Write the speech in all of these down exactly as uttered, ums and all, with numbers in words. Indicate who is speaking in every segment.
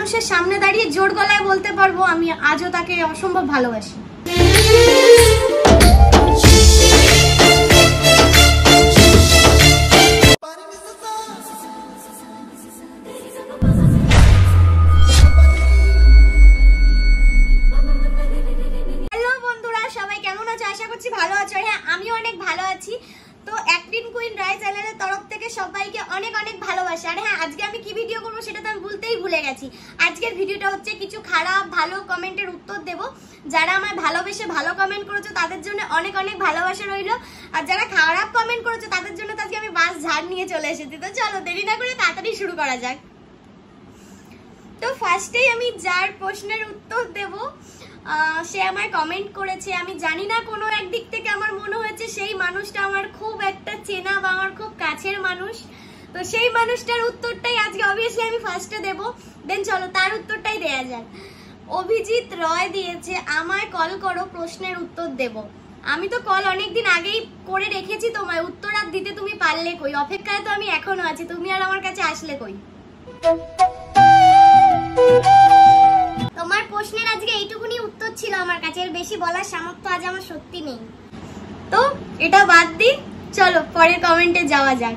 Speaker 1: মানুষের সামনে দাঁড়িয়ে জোর গলায় বলতে পারবো আমি আজও তাকে অসম্ভব ভালোবাসি। হ্যালো বন্ধুরা, সবাই কেমন আছো? আশা করছি ভালো আছো। হ্যাঁ, আমিও অনেক ভালো আছি। তো অ্যাক্টিং কুইন রায় চ্যানেলের তরফ থেকে সবাইকে অনেক অনেক ভালোবাসা। আর হ্যাঁ, আজকে আমি কি ভিডিও করবো সেটা তো আমি বলতেই ভুলে গেছি। আজকের ভিডিওটা হচ্ছে কিছু খারাপ ভালো কমেন্টের উত্তর দেব। যারা আমায় ভালোবেসে ভালো কমেন্ট করেছো তাদের জন্য অনেক অনেক ভালোবাসা রইলো, আর যারা খারাপ কমেন্ট করেছো তাদের জন্য তো আজকে আমি বাস ঝাড় নিয়ে চলে এসেছি। তো চলো দেরি না করে তাড়াতাড়ি শুরু করা যাক। তো ফার্স্টেই আমি যার প্রশ্নের উত্তর দেব সে আমায় কমেন্ট করেছে। আমি জানি না, কোনো একদিক থেকে আমার মনে হয়েছে সেই মানুষটা আমার খুব একটা চেনা বা আমার খুব কাছের মানুষ। তো সেই মানুষটার উত্তরটাই আজকে অবভিয়াসলি আমি ফার্স্টে দেব। দেন চলো তার উত্তরটাই দেয়া যাক। অভিজিৎ রয় দিয়েছে, আমায় কল করো, প্রশ্নের উত্তর দেব। আমি তো কল অনেকদিন আগেই করে রেখেছি তোমায়, উত্তর আর দিতে তুমি পারলে কই? অপেক্ষায় তো আমি এখনো আছি, তুমি আর আমার কাছে আসলে কই? তোমার প্রশ্নের আজকে এইটুকুনি উত্তর ছিল আমার কাছে, এর বেশি বলার সামর্থ্য আজ আমার সত্যি নেই। তো এটা বাদ দি, চলো পরের কমেন্টে যাওয়া যাক।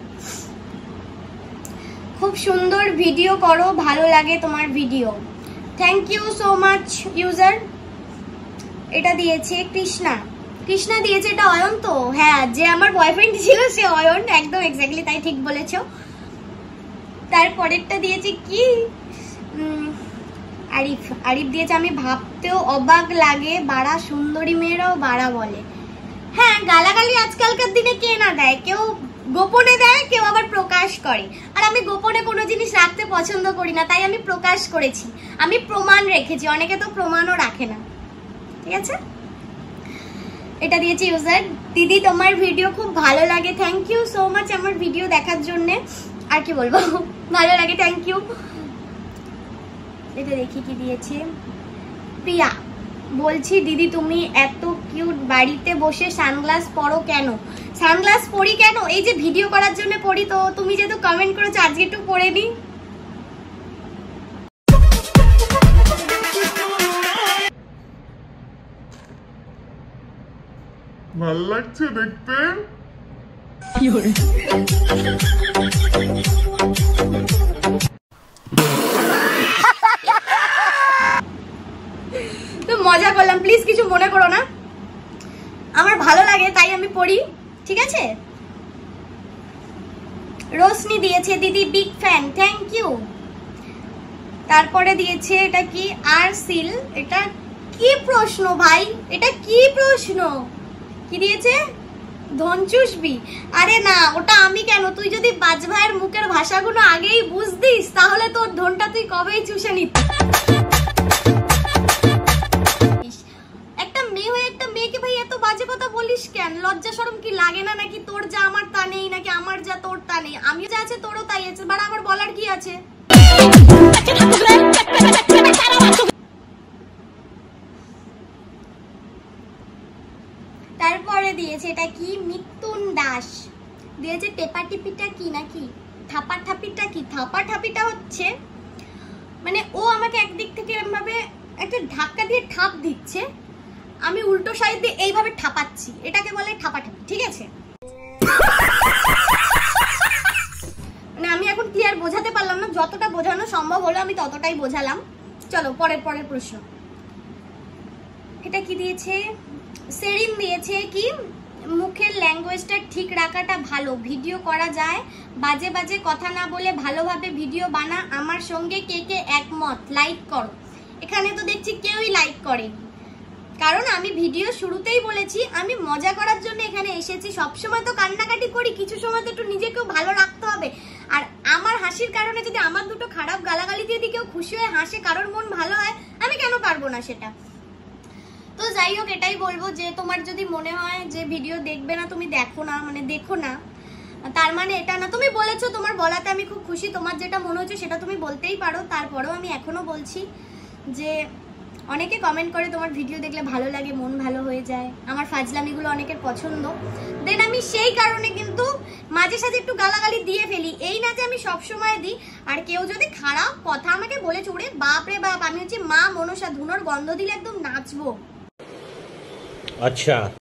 Speaker 1: খুব সুন্দর ভিডিও করো, ভালো লাগে তোমার video. Thank you so much user. এটা দিয়েছে কৃষ্ণা। কৃষ্ণা দিয়েছে, এটা অয়ন তো? হ্যাঁ, যে আমার বয়ফ্রেন্ড ছিল সে অয়ন, একদম এক্স্যাক্টলি তাই, ঠিক বলেছো। তারপরেরটা দিয়েছে কি আরিফ। আরিফ দিয়েছে, আমি ভাবতেও অবাক লাগে, বাড়া সুন্দরী মেয়েরাও বাড়া বলে। হ্যাঁ, গালাগালি আজকালকার দিনে কে না দেয়, কেউ গোপনে দেয়, কেউ আবার প্রকাশ করে। আর আমি গোপনে কোনো জিনিস রাখতে পছন্দ করি না, তাই আমি প্রকাশ করেছি, আমি প্রমাণ রেখেছি। অনেকে তো প্রমাণও রাখে না, ঠিক আছে। এটা দিয়েছে ইউজার, দিদি তোমার ভিডিও খুব ভালো লাগে। থ্যাংক ইউ সো মাচ আমার ভিডিও দেখার জন্যে। আর কি বলবো, ভালো লাগে, থ্যাংক ইউ। এটা দেখি কি দিয়েছে। প্রিয়া বলছি, দিদি তুমি এত কিউট, বাড়িতে বসে সানগ্লাস পরো কেন? সানগ্লাস পরি কেন? এই যে ভিডিও করার জন্য পরি। তো তুমি যেহেতু কমেন্ট করেছো আজকে একটু পরে নি।
Speaker 2: ভালো লাগছে দেখতে।
Speaker 1: তো মজা করলাম, প্লিজ কিছু মনে করো না, আমার ভালো লাগে তাই আমি পড়ি, ঠিক আছে। রোশনি দিয়েছে, দিদি বিগ ফ্যান, থ্যাংক ইউ। তারপরে দিয়েছে এটা কি আর সিল। এটা কি প্রশ্ন ভাই, এটা কি প্রশ্ন? কি দিয়েছে? ধন চুষবি? আরে না, ওটা আমি কেন? তুই যদি বাজ ভাইয়ের মুখের ভাষাগুলো আগেই বুঝতিস তাহলে তোর ধনটা তুই কবেই চুষে নিত। একটা মেয়ে হয়ে একটা মেয়েকে ভাই এত বাজে কথা বলিস কেন? লজ্জা শরম কি লাগে না নাকি? তোর যা আমার তা নেই, নাকি আমার যা তোর তা নেই? আমি যা আছে তোরও তাই আছে, বাট আমার বলার কি আছে? তারপরে দিয়েছে এটা কি মিতুন দাস দিয়েছে, টেপা টিপিটা কি নাকি থাপা ঠাপিটা কি? থাপা ঠাপিটা হচ্ছে মানে ও আমাকে একদিক থেকে এরকম ভাবে একটা ধাক্কা দিয়ে ঠাপ দিচ্ছে, আমি উল্টো সাইড দিয়ে এইভাবে ঠাপাচ্ছি, এটাকে বলে ঠাপা ঠাপি, ঠিক আছে। মানে আমি এখন ক্লিয়ার বোঝাতে পারলাম না, যতটা বোঝানো সম্ভব হলো আমি ততটাই বোঝালাম। চলো পরের পরের প্রশ্ন। এটা কি দিয়েছে? সেরিন দিয়েছে কি মুখের ল্যাঙ্গুয়েজটা ঠিক রাখাটা ভালো, ভিডিও করা যায়, বাজে বাজে কথা না বলে ভালোভাবে ভিডিও বানা, আমার সঙ্গে কে কে একমত, লাইক করো। এখানে তো দেখছি কেউই লাইক করেনি, কারণ আমি ভিডিও শুরুতেই বলেছি আমি মজা করার জন্য এখানে এসেছি। সবসময় তো কান্নাকাটি করি, কিছু সময় তো একটু নিজেকেও ভালো রাখতে হবে। আর আমার হাসির কারণে যদি আমার দুটো খারাপ গালাগালি দিয়ে কেউ খুশি হয়ে হাসে, কারোর মন ভালো হয়, আমি কেন পারবো না সেটা? তো যাই হোক, এটাই বলবো যে তোমার যদি মনে হয় যে ভিডিও দেখবে না, তুমি দেখো না, মানে দেখো না, তার মানে এটা না। তুমি বলেছো, তোমার বলাতে আমি খুব খুশি, তোমার যেটা মনে হচ্ছে সেটা তুমি বলতেই পারো। তারপরেও আমি এখনো বলছি যে অনেকে কমেন্ট করে তোমার ভিডিও দেখলে ভালো লাগে, মন ভালো হয়ে যায়, আমার ফাজলামিগুলো অনেকের পছন্দ। দেন আমি সেই কারণে কিন্তু মাঝে সাঝে একটু গালাগালি দিয়ে ফেলি, এই না যে আমি সবসময় দিই। আর কেউ যদি খারাপ কথা আমাকে বলে চড়ে, বাপ রে বাপ, আমি হচ্ছে মা মনসা, ধুনোর গন্ধ দিলে একদম নাচবো।
Speaker 3: আচ্ছা।